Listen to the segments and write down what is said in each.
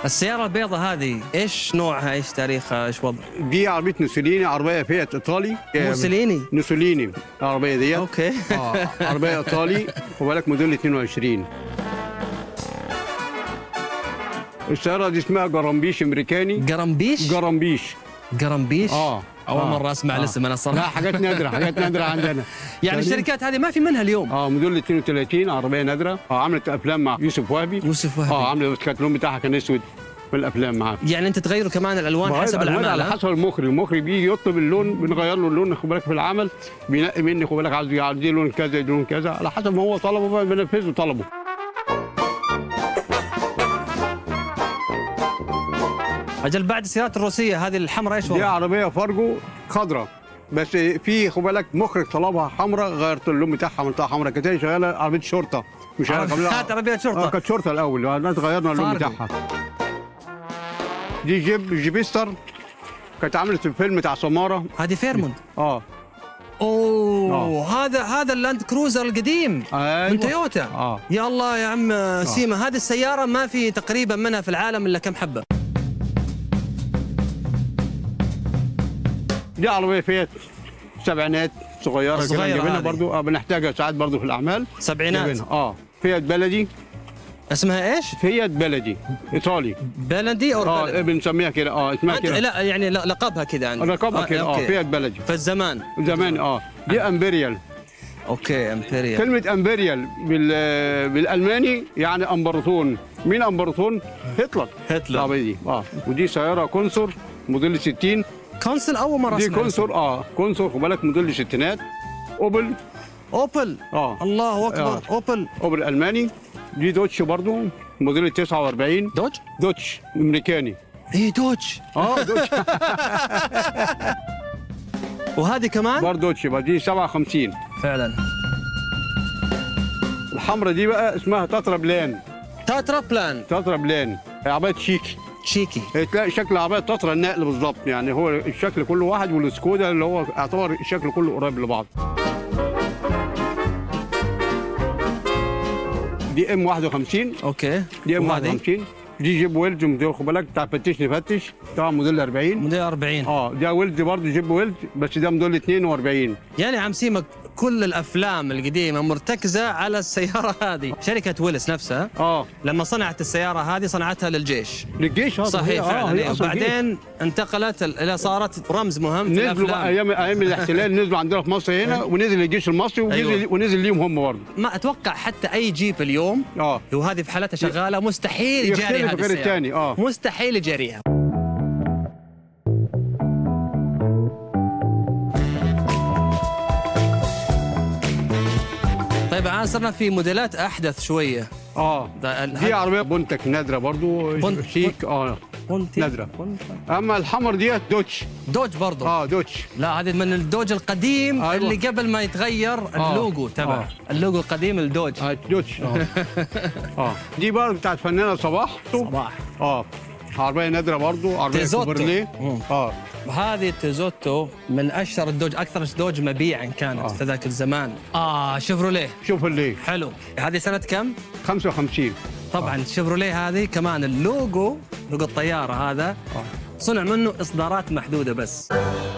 السيارة البيضاء هذه ايش نوعها، ايش تاريخها، ايش وضع؟ دي عربية موسوليني، عربية فيات ايطالي. موسوليني العربية ديت. اوكي. عربية ايطالي، خد بالك موديل 22. السيارة دي اسمها جرامبيش امريكاني. جرامبيش؟ أول مرة أسمع الاسم أنا الصراحة. لا حاجات نادرة، حاجات نادرة عندنا. يعني الشركات هذه ما في منها اليوم. موديل 32 عربية نادرة. عملت أفلام مع يوسف وهبي. عملت كانت اللون بتاعها كان أسود في الأفلام معاه. يعني أنت تغيروا كمان الألوان حسب العمل؟ على حسب المخرج بيجي يطلب اللون بنغير له اللون، خد بالك في العمل بينقي مني، خد بالك عايز دي لون كذا لون كذا على حسب ما هو طلبه بنفذ له طلبه. أجل بعد السيارات الروسية هذه الحمراء ايش دي عربية فارجو خضراء، بس في خد بالك مخرج طلبها حمراء غيرت اللون بتاعها عملتها حمراء. كانت شغالة عربية شرطة، مش عربية شرطة. كانت شرطة الأول، الناس غيرنا اللون بتاعها. دي جيبستر كانت عملت في الفيلم بتاع سمارة. هذه فيرموند. اوه هذا اللاند كروزر القديم. أيوة. من تويوتا. يا الله يا عم سيما. هذه السيارة ما في تقريبا منها في العالم الا كم حبة. دي عربية فيات سبعينات صغيرة كده جايبينها برضو. بنحتاجها ساعات برضو في الأعمال. سبعينات. فيات بلدي. اسمها ايش؟ فيات بلدي ايطالي. بلدي او بلدي؟ بنسميها كده. اسمها كده. لا يعني لقبها كده عندك. لقبها كده. فيات بلدي. في الزمان. دي امبريال. اوكي امبريال. كلمة امبريال بالالماني يعني امبراطون. مين امبراطون؟ هتلر. دي. ودي سيارة كونسور موديل 60. كونسول اول مرة اسمع. دي كونسور. كونسور خد بالك موديل الستينات. اوبل. الله اكبر. اوبل الماني. دي دوتش برضو موديل 49. دوتش امريكاني. ايه دوتش؟ دوتش. وهذه كمان؟ برضه دوتش دي 57 فعلا. الحمراء دي بقى اسمها تاترا بلان. تاترا بلان عربية شيكي. تلاقي شكل عربية تاترا النقل بالظبط، يعني هو الشكل كله واحد، والسكودا اللي هو يعتبر الشكل كله قريب لبعض. دي ام 51. اوكي. دي ام 51. دي جيب ويلز موديل خد بالك بتاع فتش نفتش طبعا موديل 40. موديل 40. ده ويلز برضه جيب ويلز بس ده موديل 42. يعني عم سيما كل الافلام القديمه مرتكزه على السياره هذه. شركه ويلس نفسها لما صنعت السياره هذه صنعتها للجيش. صحيح فعلا. وبعدين انتقلت الى صارت رمز مهم في الافلام. ايام الاحتلال نزلوا عندنا في مصر هنا ونزل الجيش المصري ونزل ليهم هم برضه. ما اتوقع حتى اي جيب اليوم وهذه في حالتها شغاله مستحيل يجاري هذه غير الثاني. مستحيل يجاريها. طيب الان صرنا في موديلات احدث شويه. دي عربيه بونتك نادره برضو شيك. نادره. اما الحمر ديت دوج برضو. دوج. لا هذه من الدوج القديم. اللي قبل ما يتغير اللوجو تبعه. اللوجو القديم الدوج. دوج. دي برضو بتاعت فنانه صباح. عربيه نادره برضو، عربيه كوبرليه. وهذه تيزوتو من اشهر الدوج، اكثر دوج مبيعا كانت في ذاك الزمان. شيفروليه. حلو. هذه سنه كم؟ 55. طبعا الشيفروليه هذه كمان اللوجو الطياره هذا صنع منه اصدارات محدوده بس.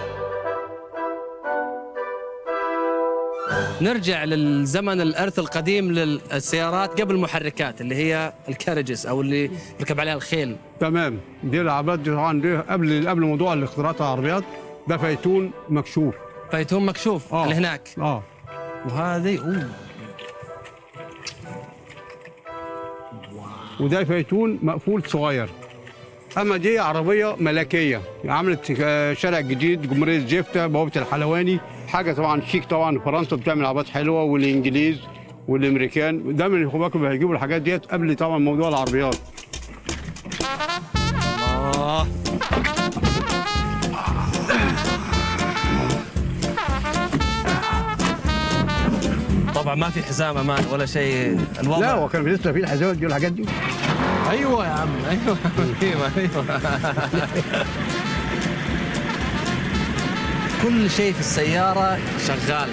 نرجع للزمن الارث القديم للسيارات قبل المحركات اللي هي الكارجز او اللي يركب عليها الخيل. تمام. دي العربيات دي طبعا دي قبل موضوع الاختراعات العربيات. ده فيتون مكشوف. اللي هناك. وهذه وده فيتون مقفول صغير. اما دي عربيه ملكيه عملت شارع جديد جمهوريه جيفتا بوابه الحلواني. حاجه طبعا شيك. طبعا فرنسا بتعمل عربيات حلوه والانجليز والامريكان دايما الخباك بيجيبوا الحاجات ديت قبل طبعا موضوع العربيات. طبعا ما في حزام امان ولا شيء. الوضع لا هو كان لسه في الحزام دي والحاجات دي. ايوه يا عم ايوه. كل شيء في السياره شغال.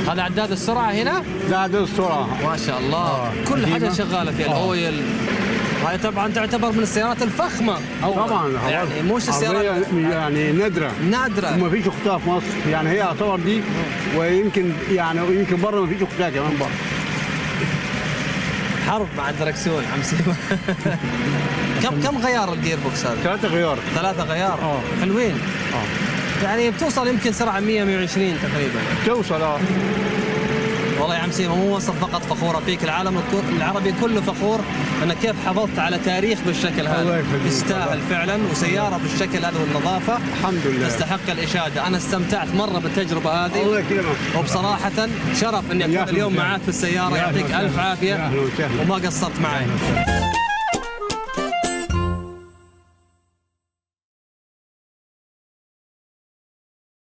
هذا عداد السرعه هنا؟ ده عداد السرعه ما شاء الله. كل حاجه شغاله فيها. الاويل هاي طبعا تعتبر من السيارات الفخمه. طبعا يعني مش السيارات يعني نادره ما فيش اختها في مصر، يعني هي يعتبر دي، ويمكن يمكن بره ما فيش اختها كمان بره. حرب مع الدركسيون عم سيما. كم غيار الجير بوكس هذا؟ 3 غيار. 3 غيار؟ حلوين. يعني بتوصل يمكن سرعه 100 120 تقريبا. توصل والله يا عم سيما مو مصر فقط فخوره فيك، العالم العربي كله فخور انك كيف حافظت على تاريخ بالشكل هذا. يستاهل فعلا، وسياره بالشكل هذا والنظافه الحمد لله تستحق الاشاده. انا استمتعت مره بالتجربه هذه. الله يكرمك. وبصراحه شرف اني اكون اليوم معاك في السياره. يعطيك الف عافيه وما قصرت معي.